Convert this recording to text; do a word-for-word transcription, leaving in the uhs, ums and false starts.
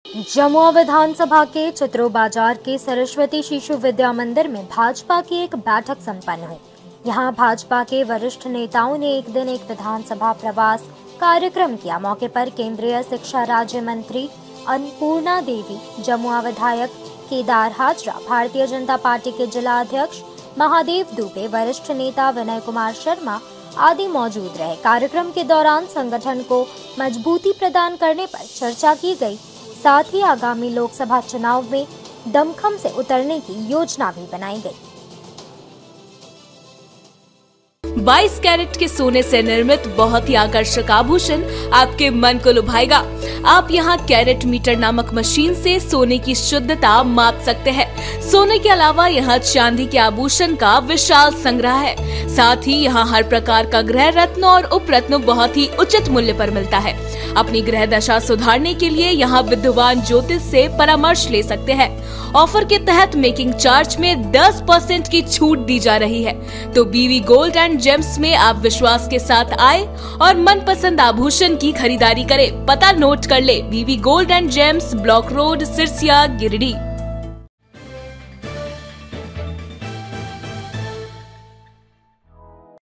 जमुआ विधानसभा के चित्रो बाजार के सरस्वती शिशु विद्या मंदिर में भाजपा की एक बैठक संपन्न हुई। यहां भाजपा के वरिष्ठ नेताओं ने एक दिन एक विधानसभा प्रवास कार्यक्रम किया। मौके पर केंद्रीय शिक्षा राज्य मंत्री अन्नपूर्णा देवी, जमुआ विधायक केदार हाजरा, भारतीय जनता पार्टी के जिला अध्यक्ष महादेव दुबे, वरिष्ठ नेता विनय कुमार शर्मा आदि मौजूद रहे। कार्यक्रम के दौरान संगठन को मजबूती प्रदान करने पर चर्चा की गई। साथ ही आगामी लोकसभा चुनाव में दमखम से उतरने की योजना भी बनाई गई। बाईस कैरेट के सोने से निर्मित बहुत ही आकर्षक आभूषण आपके मन को लुभाएगा। आप यहाँ कैरेट मीटर नामक मशीन से सोने की शुद्धता माप सकते हैं। सोने के अलावा यहाँ चांदी के आभूषण का विशाल संग्रह है। साथ ही यहाँ हर प्रकार का गृह रत्न और उपरत्न बहुत ही उचित मूल्य पर मिलता है। अपनी गृह दशा सुधारने के लिए यहाँ विद्वान ज्योतिष से परामर्श ले सकते हैं। ऑफर के तहत मेकिंग चार्ज में दस परसेंट की छूट दी जा रही है। तो बीवी गोल्ड एंड जेम्स में आप विश्वास के साथ आए और मनपसंद आभूषण की खरीदारी करें। पता नोट कर ले, BV gold and gems, block road, Sirsia, Giridih.